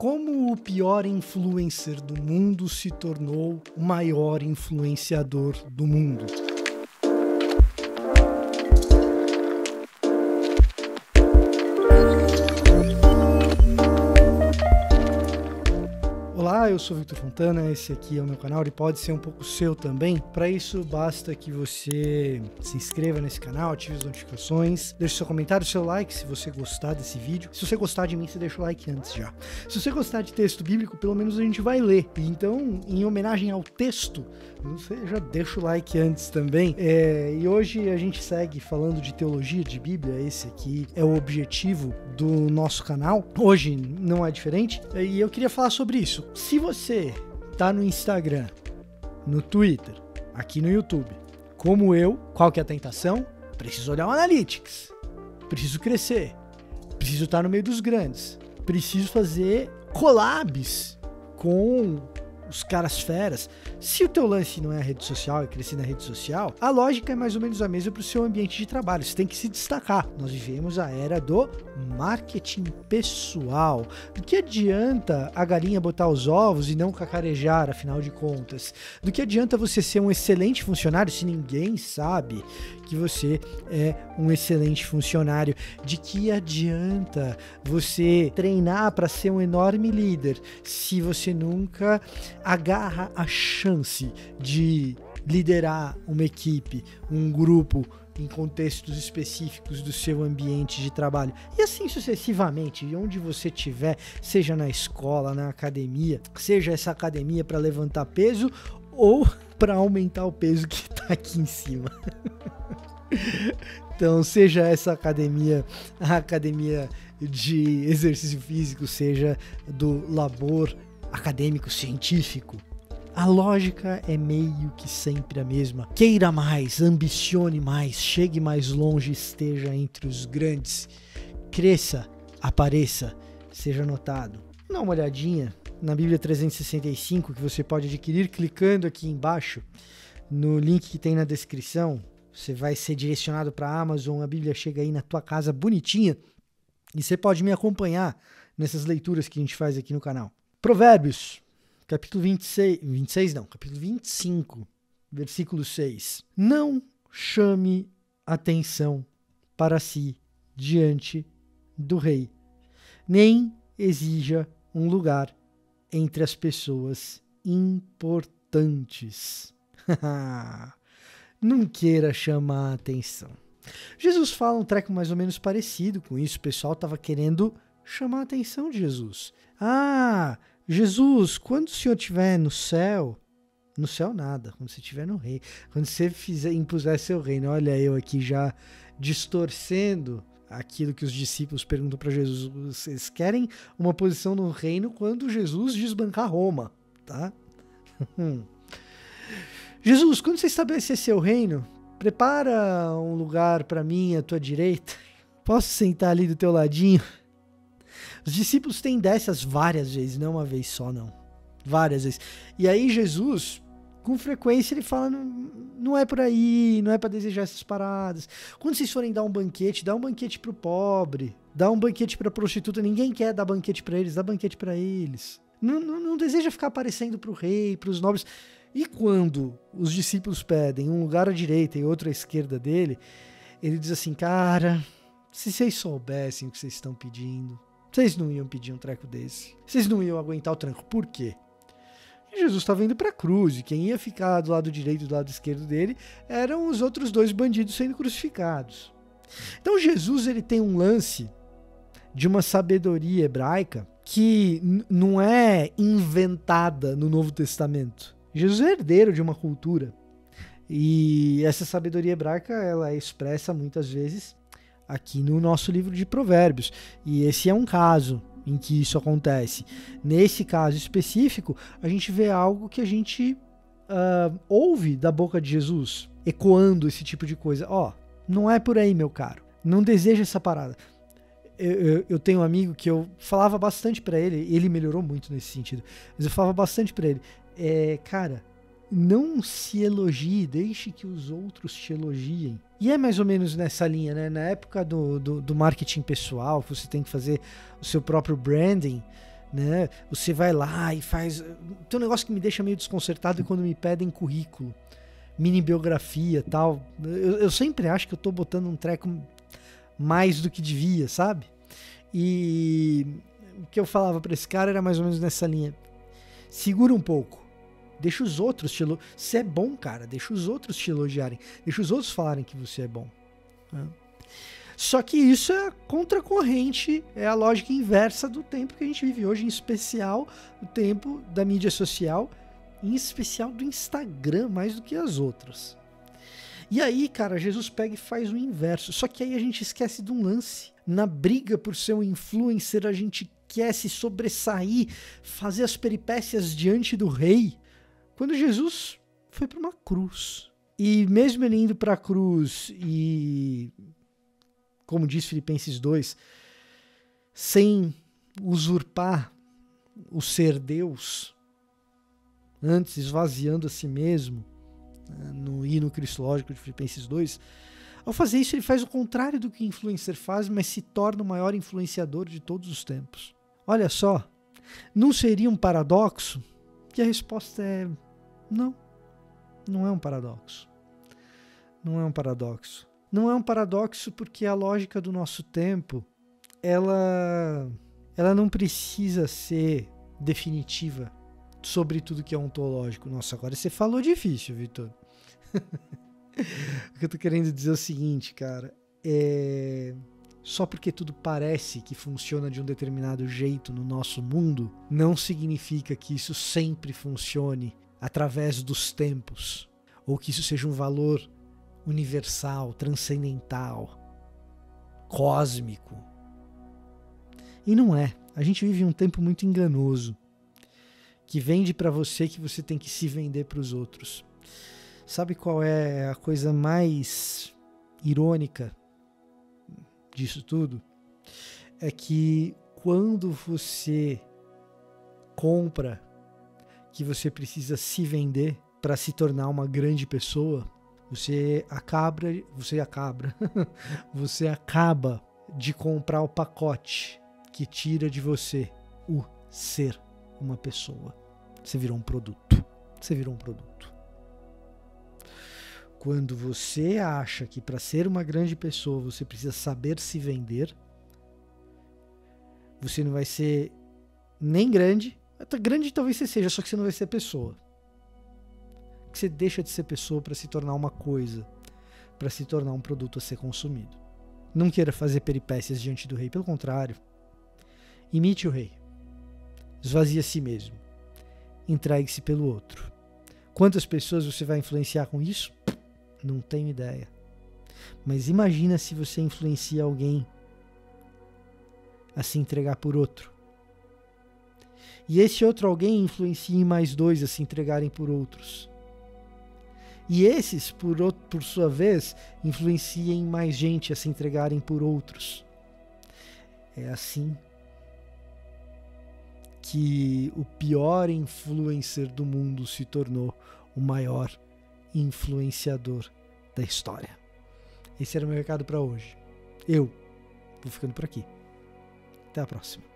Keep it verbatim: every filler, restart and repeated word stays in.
Como o pior influencer do mundo se tornou o maior influenciador do mundo. Olá, eu sou Victor Fontana, esse aqui é o meu canal, ele pode ser um pouco seu também. Para isso basta que você se inscreva nesse canal, ative as notificações, deixe seu comentário, seu like se você gostar desse vídeo. Se você gostar de mim, você deixa o like antes já. Se você gostar de texto bíblico, pelo menos a gente vai ler. Então, em homenagem ao texto, você já deixa o like antes também. É, e hoje a gente segue falando de teologia de Bíblia, esse aqui é o objetivo do nosso canal. Hoje não é diferente, e eu queria falar sobre isso. Se você tá no Instagram, no Twitter, aqui no YouTube, como eu, qual que é a tentação? Preciso olhar o Analytics, preciso crescer, preciso estar no meio dos grandes, preciso fazer collabs com os caras feras. Se o teu lance não é a rede social e crescer na rede social, a lógica é mais ou menos a mesma para o seu ambiente de trabalho. Você tem que se destacar. Nós vivemos a era do marketing pessoal. Do que adianta a galinha botar os ovos e não cacarejar, afinal de contas? Do que adianta você ser um excelente funcionário se ninguém sabe que você é um excelente funcionário? De que adianta você treinar para ser um enorme líder se você nunca agarra a chance de liderar uma equipe, um grupo em contextos específicos do seu ambiente de trabalho? E assim sucessivamente, onde você estiver, seja na escola, na academia, seja essa academia para levantar peso ou para aumentar o peso que está aqui em cima. Então, seja essa academia, a academia de exercício físico, seja do labor acadêmico, científico, a lógica é meio que sempre a mesma. Queira mais, ambicione mais, chegue mais longe, esteja entre os grandes, cresça, apareça, seja notado. Dá uma olhadinha na Bíblia trezentos e sessenta e cinco, que você pode adquirir clicando aqui embaixo no link que tem na descrição. Você vai ser direcionado para a Amazon, a Bíblia chega aí na tua casa bonitinha e você pode me acompanhar nessas leituras que a gente faz aqui no canal. Provérbios, capítulo vinte e seis, vinte e seis não, capítulo vinte e cinco, versículo seis. Não chame atenção para si diante do rei, nem exija um lugar entre as pessoas importantes. Não queira chamar a atenção. Jesus fala um treco mais ou menos parecido com isso. O pessoal estava querendo chamar a atenção de Jesus. Ah, Jesus, quando o Senhor estiver no céu, no céu nada, quando você estiver no reino, quando você fizer, impuser seu reino, olha eu aqui já distorcendo aquilo que os discípulos perguntam para Jesus. Vocês querem uma posição no reino quando Jesus desbancar Roma, tá? Jesus, quando você estabelecer seu reino, prepara um lugar para mim à tua direita. Posso sentar ali do teu ladinho? Os discípulos têm dessas várias vezes, não uma vez só, não. Várias vezes. E aí Jesus, com frequência, ele fala, não, não é por aí, não é para desejar essas paradas. Quando vocês forem dar um banquete, dá um banquete pro pobre, dá um banquete pra prostituta. Ninguém quer dar banquete para eles, dá banquete para eles. Não, não, não deseja ficar aparecendo pro rei, pros nobres. E quando os discípulos pedem um lugar à direita e outro à esquerda dele, ele diz assim, cara, se vocês soubessem o que vocês estão pedindo, vocês não iam pedir um treco desse. Vocês não iam aguentar o tranco. Por quê? Jesus estava indo para a cruz e quem ia ficar do lado direito e do lado esquerdo dele eram os outros dois bandidos sendo crucificados. Então Jesus ele tem um lance de uma sabedoria hebraica que não é inventada no Novo Testamento. Jesus é herdeiro de uma cultura e essa sabedoria hebraica ela é expressa muitas vezes aqui no nosso livro de Provérbios, e esse é um caso em que isso acontece. Nesse caso específico, a gente vê algo que a gente uh, ouve da boca de Jesus, ecoando esse tipo de coisa. Ó, oh, não é por aí, meu caro, não deseja essa parada. Eu, eu, eu tenho um amigo que eu falava bastante pra ele, ele melhorou muito nesse sentido, mas eu falava bastante pra ele, é, cara, não se elogie, deixe que os outros te elogiem. E é mais ou menos nessa linha, né? Na época do, do, do marketing pessoal, você tem que fazer o seu próprio branding, né? Você vai lá e faz... Tem um negócio que me deixa meio desconcertado é quando me pedem currículo, mini biografia e tal. Eu, eu sempre acho que eu tô botando um treco mais do que devia, sabe? E o que eu falava pra esse cara era mais ou menos nessa linha. Segura um pouco. Deixa os outros te elogiarem. Você é bom, cara. Deixa os outros te elogiarem. Deixa os outros falarem que você é bom. Né? Só que isso é contracorrente, é a lógica inversa do tempo que a gente vive hoje, em especial o tempo da mídia social, em especial do Instagram, mais do que as outras. E aí, cara, Jesus pega e faz o inverso. Só que aí a gente esquece de um lance. Na briga por ser um influencer, a gente quer se sobressair, fazer as peripécias diante do rei, quando Jesus foi para uma cruz. E mesmo ele indo para a cruz e, como diz Filipenses dois, sem usurpar o ser Deus, antes esvaziando a si mesmo, no hino cristológico de Filipenses dois, ao fazer isso ele faz o contrário do que o influencer faz, mas se torna o maior influenciador de todos os tempos. Olha só, não seria um paradoxo? Que a resposta é não, não é um paradoxo. Não é um paradoxo. Não é um paradoxo porque a lógica do nosso tempo, ela, ela não precisa ser definitiva sobre tudo que é ontológico. Nossa, agora você falou difícil, Vitor. O que eu tô querendo dizer é o seguinte, cara, é... só porque tudo parece que funciona de um determinado jeito no nosso mundo, não significa que isso sempre funcione através dos tempos, ou que isso seja um valor universal, transcendental, cósmico. E não é. A gente vive um tempo muito enganoso, que vende para você que você tem que se vender para os outros. Sabe qual é a coisa mais irônica disso tudo? É que quando você compra que você precisa se vender para se tornar uma grande pessoa, você acaba, você acaba, você acaba de comprar o pacote que tira de você o ser uma pessoa. Você virou um produto. Você virou um produto. Quando você acha que para ser uma grande pessoa você precisa saber se vender, você não vai ser nem grande, até grande talvez você seja, só que você não vai ser pessoa. Você deixa de ser pessoa para se tornar uma coisa, para se tornar um produto a ser consumido. Não queira fazer peripécias diante do rei, pelo contrário. Imite o rei. Esvazie a si mesmo. Entregue-se pelo outro. Quantas pessoas você vai influenciar com isso? Não tenho ideia. Mas imagina se você influencia alguém a se entregar por outro. E esse outro alguém influencia mais dois a se entregarem por outros. E esses, por, outro, por sua vez, influenciem mais gente a se entregarem por outros. É assim que o pior influencer do mundo se tornou o maior influenciador da história. Esse era o meu recado para hoje. Eu vou ficando por aqui. Até a próxima.